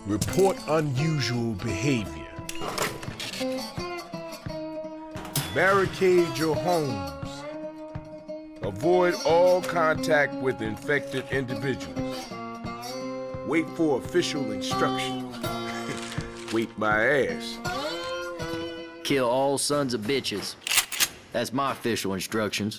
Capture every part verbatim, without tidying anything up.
Report unusual behavior. Barricade your homes. Avoid all contact with infected individuals. Wait for official instructions. Wait my ass. Kill all sons of bitches. That's my official instructions.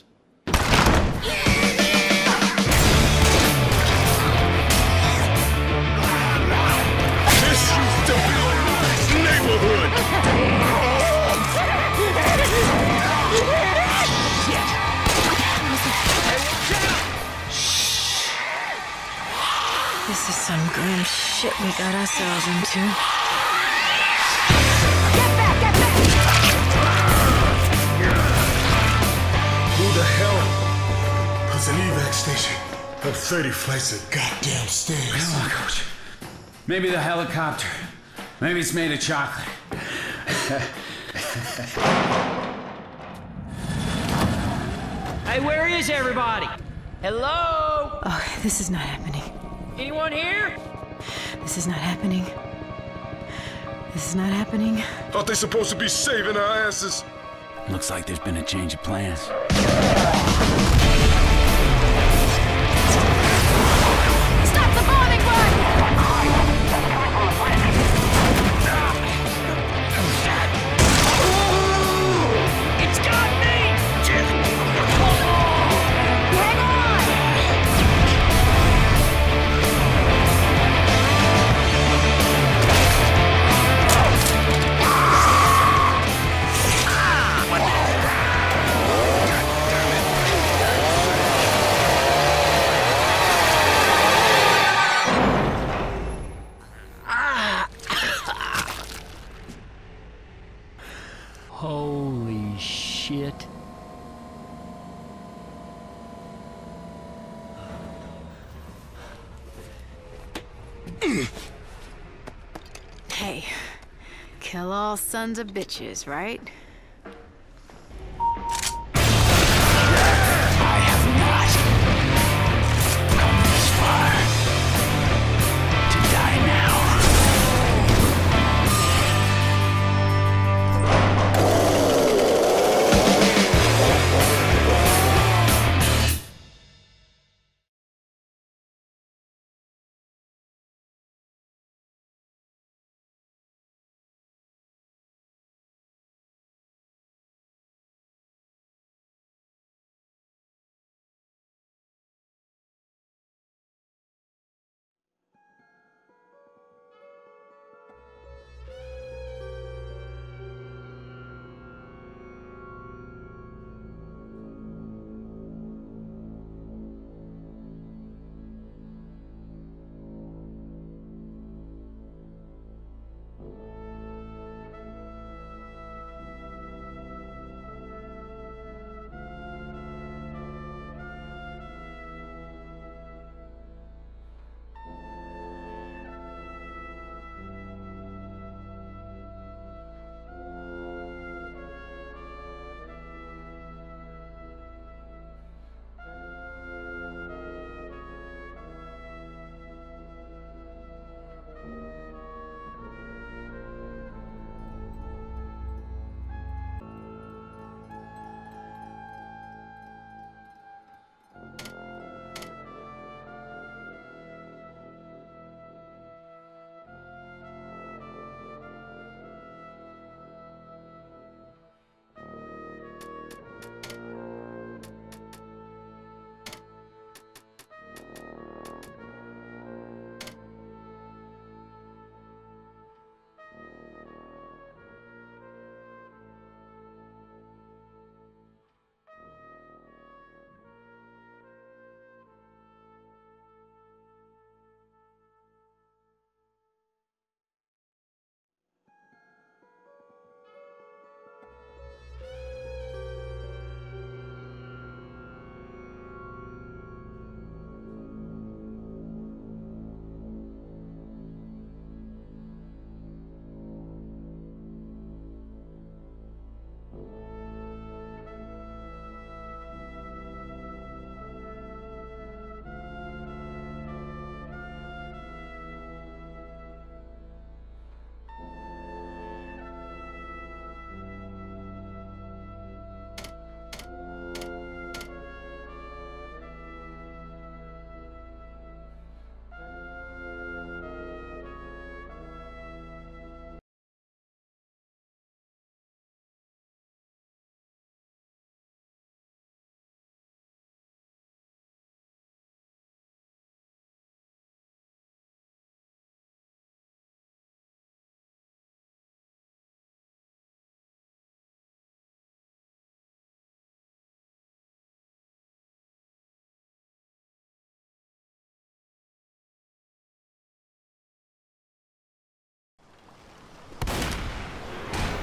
This is some grim shit we got ourselves into. Get back, get back! Who the hell puts an evac station up thirty flights of goddamn stairs? Come on, Coach. Maybe the helicopter. Maybe it's made of chocolate. Hey, where is everybody? Hello? Oh, this is not happening. Anyone here? This is not happening. This is not happening. Thought they supposed to be saving our asses. Looks like there's been a change of plans. Stop the bombing run! It's got me! Hang on! Holy shit. Hey, kill all sons of bitches, right?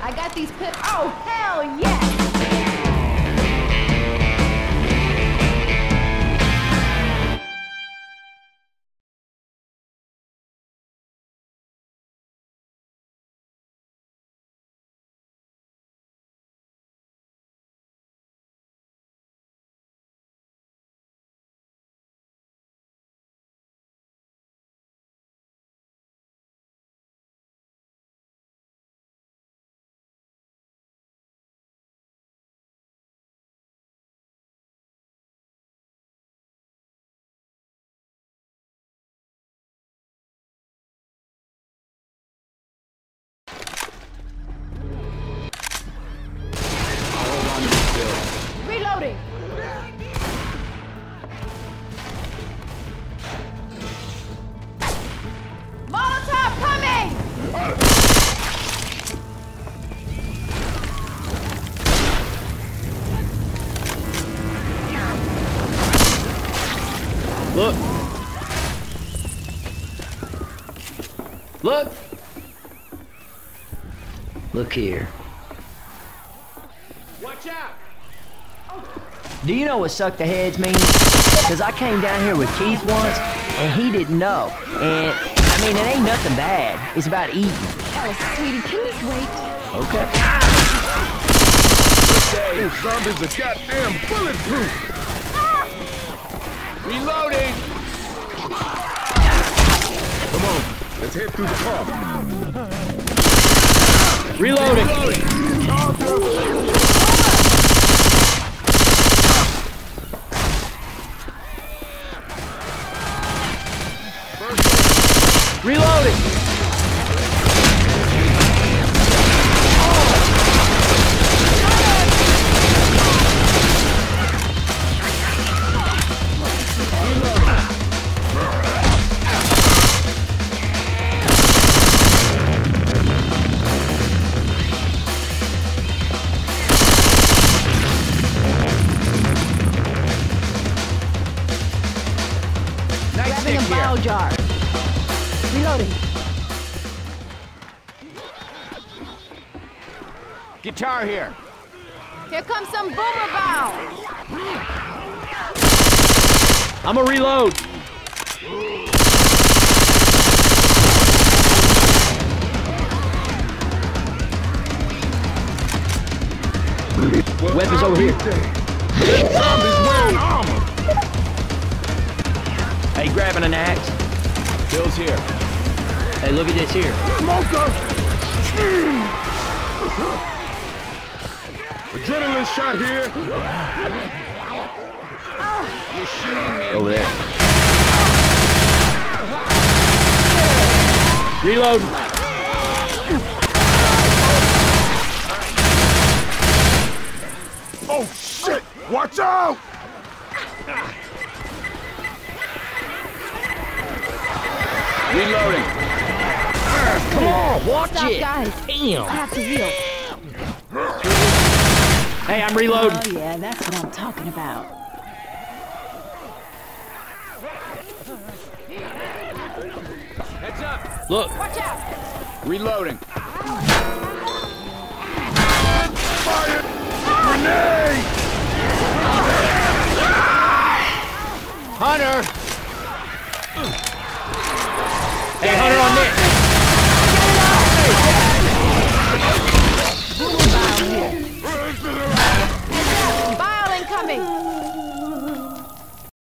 I got these pip. Oh, hell yes! Reloading! Molotov coming! Look! Look! Look here. Watch out! Do you know what suck the heads means? Because I came down here with Keith once, and he didn't know. And, I mean, it ain't nothing bad. It's about eating. Oh, sweetie, can this wait? Okay. These zombies are goddamn bulletproof! Reloading! Come on, let's head through the car. Reloading! Reloading! Grabbing a bile jar. Reloading. Guitar here. Here comes some boomer bow. I'm a reload. Weapons over here. Zombies wearing armor! Hey, grabbing an axe. Bill's here. Hey, look at this here. Smoker! Adrenaline shot here! You're shooting me. Over there. Reload. Oh shit! Watch out! Reloading. Come on, watch Stop, it. guys. Damn. I have to heal. Hey, I'm reloading. Oh, yeah, that's what I'm talking about. Heads up. Look. Watch out. Reloading. Fire! Grenade! Hunter.